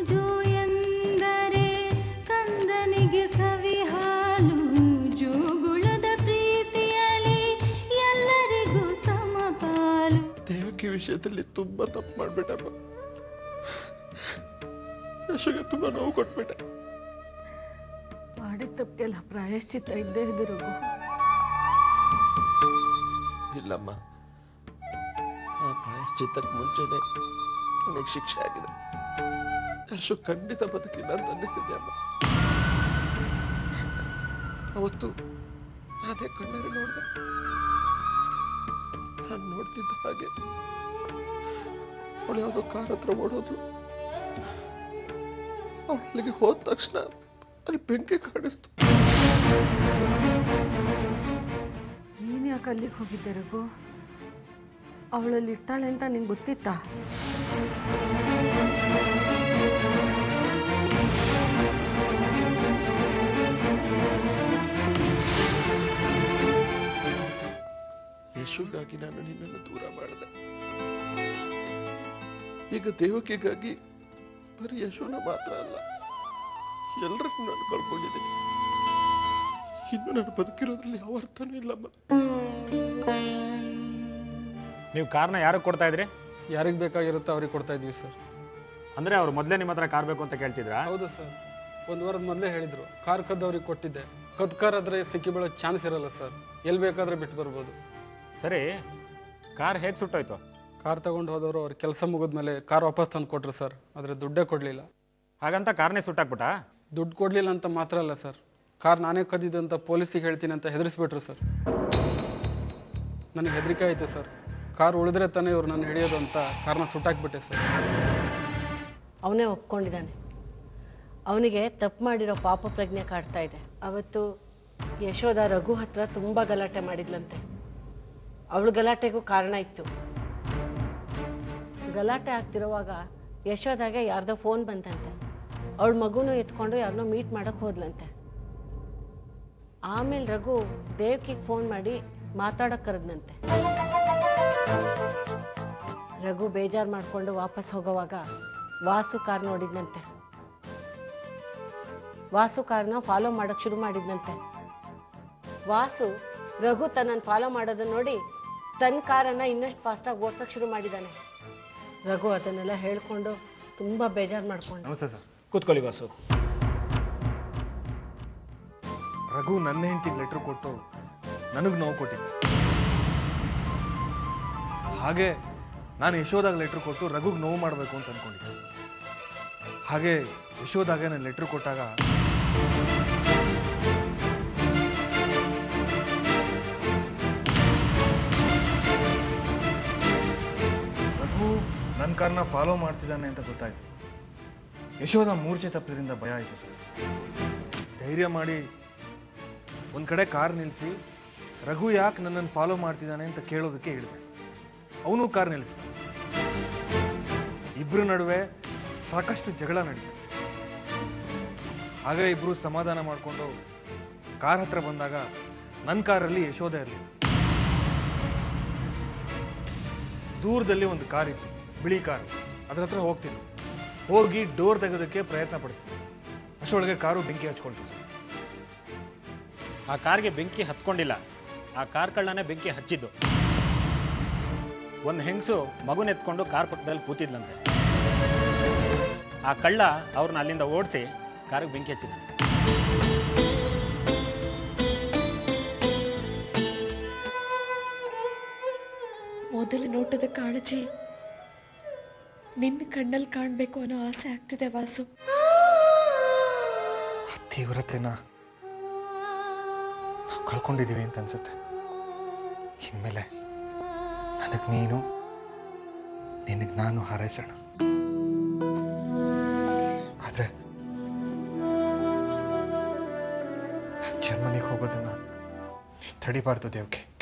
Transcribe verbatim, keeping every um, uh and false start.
ಜೋ ಎಂದರೆ ಕಂದನಿಗೆ ಸವಿ ಹಾಲು ಜೋಗುಳದ ಪ್ರೀತಿಯಲ್ಲಿ ಎಲ್ಲರಿಗೂ ಸಮಪಾಲು. ದೇವಕಿ ವಿಷಯದಲ್ಲಿ ತುಂಬಾ ತಪ್ಪು ಮಾಡ್ಬಿಟ್ಟಮ್ಮ. ಯಶೋಗೆ ತುಂಬಾ ನೋವು ಕೊಟ್ಬಿಟ್ಟೆ. ಮಾಡಿದ ತಪ್ಪಿಗೆಲ್ಲ ಪ್ರಾಯಶ್ಚಿತ್ತ ಇದ್ದೇ ಇದೆ ರಘು. ಇಲ್ಲಮ್ಮ, ಆ ಪ್ರಾಯಶ್ಚಿತ್ತಕ್ಕೆ ಮುಂಚೆನೆ ನನಗೆ ಶಿಕ್ಷೆ ಆಗಿದೆ. ಯಶು ಖಂಡಿತ ಬದುಕಿಲ್ಲ ಅಂತ ಅನ್ನಿಸ್ತಿದೆ ಅಮ್ಮ. ಅವತ್ತು ನಾನೇ ಕಣ್ಣಾರೆ ನೋಡಿದೆ. ನಾನು ನೋಡ್ತಿದ್ದ ಹಾಗೆ ಅವಳು ಯಾವುದೋ ಕಾರ್ ಹತ್ರ ಓಡೋದು. ಅವಳಿಗೆ ಹೋದ ತಕ್ಷಣ ಅಲ್ಲಿ ಬೆಂಕಿ ಕಾಣಿಸ್ತು. ನೀನ್ ಯಾಕೆ ಅಲ್ಲಿಗೆ ಹೋಗಿದ್ದೆ ರಘು? ಅವಳಲ್ಲಿ ಇರ್ತಾಳೆ ಅಂತ ನಿಂಗೆ ಗೊತ್ತಿತ್ತಾ? ಯಶುಗಾಗಿ ನಾನು ನಿನ್ನನ್ನು ದೂರ ಮಾಡಿದೆ. ಈಗ ದೇವಕಿಗಾಗಿ ಬರೀ ಯಶುನ ಮಾತ್ರ ಅಲ್ಲ, ಎಲ್ಲರನ್ನೂ ನಾನು ಕಳ್ಕೊಂಡಿದ್ದೀನಿ. ಇನ್ನು ನಾನು ಬದುಕಿರೋದ್ರಲ್ಲಿ ಯಾವ ಅರ್ಥನೂ ಇಲ್ಲಮ್ಮ. ನೀವು ಕಾರ್ನ ಯಾರಿಗೆ ಕೊಡ್ತಾ ಇದ್ರಿ? ಯಾರಿಗೆ ಬೇಕಾಗಿರುತ್ತೋ ಅವ್ರಿಗೆ ಕೊಡ್ತಾ ಇದ್ವಿ ಸರ್. ಅಂದ್ರೆ ಅವ್ರು ಮೊದಲೇ ನಿಮ್ಮ ಹತ್ರ ಕಾರ್ ಬೇಕು ಅಂತ ಕೇಳ್ತಿದ್ರಾ? ಹೌದು ಸರ್, ಒಂದು ವಾರದ ಮೊದಲೇ ಹೇಳಿದ್ರು. ಕಾರ್ ಕದ್ದವ್ರಿಗೆ ಕೊಟ್ಟಿದ್ದೆ. ಕದ್ ಕಾರ್ ಆದ್ರೆ ಸಿಕ್ಕಿ ಬೀಳೋ ಚಾನ್ಸ್ ಇರಲ್ಲ ಸರ್. ಎಲ್ಲಿ ಬೇಕಾದ್ರೆ ಬಿಟ್ಟು ಬರ್ಬೋದು. ಸರಿ, ಕಾರ್ ಹೇಗೆ ಸುಟ್ಟೋಯ್ತು? ಕಾರ್ ತಗೊಂಡು ಹೋದವರು ಅವ್ರ ಕೆಲಸ ಮುಗಿದ್ಮೇಲೆ ಕಾರ್ ವಾಪಸ್ ತಂದು ಕೊಟ್ರು ಸರ್. ಆದರೆ ದುಡ್ಡೇ ಕೊಡಲಿಲ್ಲ. ಹಾಗಂತ ಕಾರ್ನೇ ಸುಟ್ಟಾಕ್ಬಿಟ್ಟ? ದುಡ್ಡು ಕೊಡಲಿಲ್ಲ ಅಂತ ಮಾತ್ರ ಅಲ್ಲ ಸರ್, ಕಾರ್ ನಾನೇ ಕದ್ದಿದ್ದಂತ ಪೊಲೀಸಿಗೆ ಹೇಳ್ತೀನಿ ಅಂತ ಹೆದರಿಸ್ಬಿಟ್ರು ಸರ್. ನನಗೆ ಹೆದರಿಕೆ ಆಯಿತು ಸರ್. ಕಾರ್ ಉಳಿದ್ರೆ ತಾನೇ ಇವ್ರು ನನ್ನ ಹಿಡಿಯೋದು ಅಂತ ಕಾರ್ನ ಸುಟ್ಟಾಕ್ಬಿಟ್ಟೆ ಸರ್. ಅವನೇ ಒಪ್ಕೊಂಡಿದ್ದಾನೆ. ಅವನಿಗೆ ತಪ್ಪು ಮಾಡಿರೋ ಪಾಪ ಪ್ರಜ್ಞೆ ಕಾಡ್ತಾ ಇದೆ. ಅವತ್ತು ಯಶೋಧ ರಘು ಹತ್ರ ತುಂಬ ಗಲಾಟೆ ಮಾಡಿದ್ಲಂತೆ. ಅವಳು ಗಲಾಟೆಗೂ ಕಾರಣ ಇತ್ತು. ಗಲಾಟೆ ಆಗ್ತಿರೋವಾಗ ಯಶೋಧಾಗೆ ಯಾರ್ದೋ ಫೋನ್ ಬಂತಂತೆ. ಅವಳ ಮಗುನೂ ಎತ್ಕೊಂಡು ಯಾರನ್ನೋ ಮೀಟ್ ಮಾಡಕ್ ಹೋದ್ಲಂತೆ. ಆಮೇಲೆ ರಘು ದೇವಕಿಗೆ ಫೋನ್ ಮಾಡಿ ಮಾತಾಡಕ್ ಕರೆದ್ನಂತೆ. ರಘು ಬೇಜಾರು ಮಾಡ್ಕೊಂಡು ವಾಪಸ್ ಹೋಗೋವಾಗ ವಾಸು ಕಾರ್ ನೋಡಿದ್ನಂತೆ. ವಾಸು ಕಾರ್ನ ಫಾಲೋ ಮಾಡಕ್ ಶುರು ಮಾಡಿದ್ನಂತೆ. ವಾಸು ರಘು ತನ್ನನ್ನು ಫಾಲೋ ಮಾಡೋದನ್ನ ನೋಡಿ ತನ್ನ ಕಾರನ್ನ ಇನ್ನಷ್ಟು ಫಾಸ್ಟಾಗಿ ಓಡ್ಸಕ್ ಶುರು ಮಾಡಿದ್ದಾನೆ. ರಘು ಅದನ್ನೆಲ್ಲ ಹೇಳ್ಕೊಂಡು ತುಂಬಾ ಬೇಜಾರು ಮಾಡ್ಕೊಂಡು. ನಮಸ್ತೆ ಸರ್. ಕೂತ್ಕೊಳ್ಳಿ ವಾಸು. ರಘು ನನ್ನ ಹೆಂಡತಿಗೆ ಲೆಟ್ರ್ ಕೊಟ್ಟು ನನಗೆ ನೋವು ಕೊಟ್ಟಿದ್ದೆ. ಹಾಗೆ ನಾನು ಯಶೋದಾಗ ಲೆಟ್ರ್ ಕೊಟ್ಟು ರಘುಗೆ ನೋವು ಮಾಡಬೇಕು ಅಂತ ಅನ್ಕೊಂಡಿದ್ದೆ. ಹಾಗೆ ಯಶೋದಾಗೆ ನಾನು ಲೆಟ್ರ್ ಕೊಟ್ಟಾಗ ರಘು ನನ್ನ ಕಾರ್ನ ಫಾಲೋ ಮಾಡ್ತಿದ್ದಾನೆ ಅಂತ ಗೊತ್ತಾಯ್ತು. ಯಶೋಧ ಮೂರ್ಛೆ ತಪ್ಪಿದ್ರಿಂದ ಭಯ ಆಯಿತು ಸರ್. ಧೈರ್ಯ ಮಾಡಿ ಒಂದು ಕಡೆ ಕಾರ್ ನಿಲ್ಲಿಸಿ ರಘು ಯಾಕೆ ನನ್ನನ್ನು ಫಾಲೋ ಮಾಡ್ತಿದ್ದಾನೆ ಅಂತ ಕೇಳೋದಕ್ಕೆ ಹೇಳಿದೆ. ಅವನು ಕಾರ್ ನಿಲ್ಲಿಸಿದ. ಇಬ್ಬರ ನಡುವೆ ಸಾಕಷ್ಟು ಜಗಳ ನಡೀತು. ಹಾಗೆ ಇಬ್ರು ಸಮಾಧಾನ ಮಾಡಿಕೊಂಡು ಕಾರ್ ಹತ್ರ ಬಂದಾಗ ನನ್ನ ಕಾರಲ್ಲಿ ಯಶೋಧ ಇರಲಿಲ್ಲ. ದೂರದಲ್ಲಿ ಒಂದು ಕಾರ್ ಇತ್ತು, ಬಿಳಿ ಕಾರ್. ಅದ್ರ ಹತ್ರ ಹೋಗ್ತೀನಿ. ಹೋಗಿ ಡೋರ್ ತೆಗೋದಕ್ಕೆ ಪ್ರಯತ್ನ ಪಡಿಸ್ತೀನಿ. ಅಷ್ಟೊಳಗೆ ಕಾರು ಬೆಂಕಿ ಹಚ್ಕೊಳ್ತು ಸರ್. ಆ ಕಾರ್ಗೆ ಬೆಂಕಿ ಹತ್ಕೊಂಡಿಲ್ಲ, ಆ ಕಾರ್ ಕಳ್ಳನೇ ಬೆಂಕಿ ಹಚ್ಚಿದ್ದು. ಒಂದು ಹೆಂಗಸು ಮಗುನೆತ್ಕೊಂಡು ಕಾರ್ ಪಕ್ಕದಲ್ಲಿ ಕೂತಿದ್ಲಂತೆ. ಆ ಕಳ್ಳ ಅವ್ರನ್ನ ಅಲ್ಲಿಂದ ಓಡಿಸಿ ಕಾರಿಗೆ ಬೆಂಕಿ ಹಚ್ಚಿದ. ಮೊದಲ ನೋಟದ ಕಾಳಜಿ ನಿನ್ನ ಕಣ್ಣಲ್ಲಿ ಕಾಣ್ಬೇಕು ಅನ್ನೋ ಆಸೆ ಆಗ್ತಿದೆ ವಾಸು. ತೀವ್ರತೆನ ಕಳ್ಕೊಂಡಿದೀವಿ ಅಂತ ಅನ್ಸುತ್ತೆ. ಇನ್ಮೇಲೆ ನನಗ್ ನೀನು, ನಿನಗ್ ನಾನು ಹಾರೈಸೋಣ. ಆದ್ರೆ ಜರ್ಮನಿಗೆ ಹೋಗೋದನ್ನ ತಡಿಬಾರ್ದು ದೇವ್ಕೆ.